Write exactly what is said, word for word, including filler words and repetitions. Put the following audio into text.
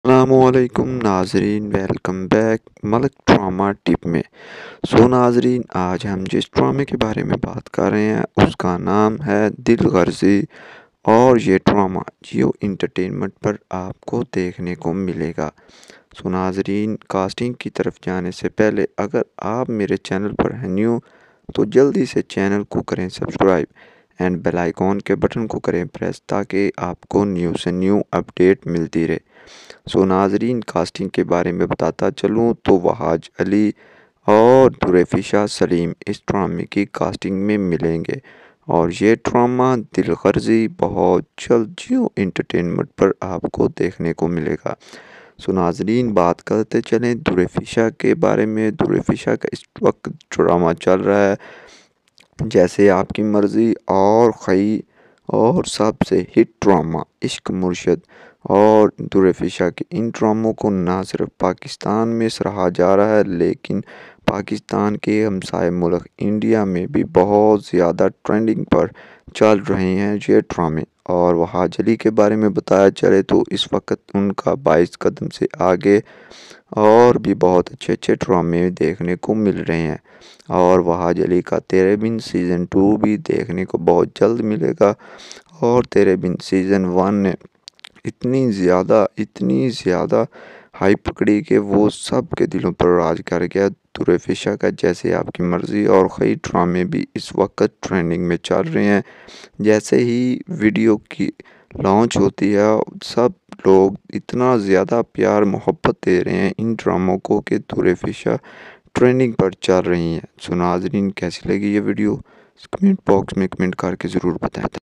अस्सलामुअलैकुम नाजरीन, welcome back मलक ड्रामा टिप में। सो नाजरीन, आज हम जिस ड्रामे के बारे में बात कर रहे हैं उसका नाम है दिल गर्जी। और ये ड्रामा जियो इंटरटेनमेंट पर आपको देखने को मिलेगा। सो नाजरीन, कास्टिंग की तरफ जाने से पहले अगर आप मेरे चैनल पर हैं न्यू तो जल्दी से चैनल को करें सब्सक्राइब एंड बेल आइकॉन के बटन को करें प्रेस ताकि आपको न्यू से न्यू अपडेट मिलती रहे। सो नाजरीन, कास्टिंग के बारे में बताता चलूँ तो वहाज अली और दुरेफिशा सलीम इस ड्रामे की कास्टिंग में मिलेंगे। और ये ड्रामा दिल गर्जी बहुत जल्द जियो इंटरटेनमेंट पर आपको देखने को मिलेगा। सो नाजरीन, बात करते चलें दुरेफिशा के बारे में। दुरेफिशा का इस वक्त ड्रामा चल रहा है जैसे आपकी मर्ज़ी और खई और सबसे हिट ड्रामा इश्क मुर्शद। और दुरेफिशा के इन ड्रामों को ना सिर्फ पाकिस्तान में सराहा जा रहा है लेकिन पाकिस्तान के हमसाय मुल्क इंडिया में भी बहुत ज़्यादा ट्रेंडिंग पर चल रहे हैं ये ड्रामे। और वहाज अली के बारे में बताया चले तो इस वक्त उनका बाईस कदम से आगे और भी बहुत अच्छे अच्छे ड्रामे देखने को मिल रहे हैं। और वहाज अली का तेरे बिन सीज़न टू भी देखने को बहुत जल्द मिलेगा। और तेरे बिन सीज़न वन ने इतनी ज़्यादा इतनी ज़्यादा हाइप पकड़ी कि वो सब के दिलों पर राज कर गया। दुरेफिशा का जैसे आपकी मर्ज़ी और कई ड्रामे भी इस वक्त ट्रेंडिंग में चल रहे हैं। जैसे ही वीडियो की लॉन्च होती है सब लोग इतना ज़्यादा प्यार मोहब्बत दे रहे हैं इन ड्रामों को कि दुरेफिशा ट्रेंडिंग पर चल रही हैं। सो नाज़रीन, कैसी लगी ये वीडियो कमेंट बॉक्स में कमेंट करके ज़रूर बताएं।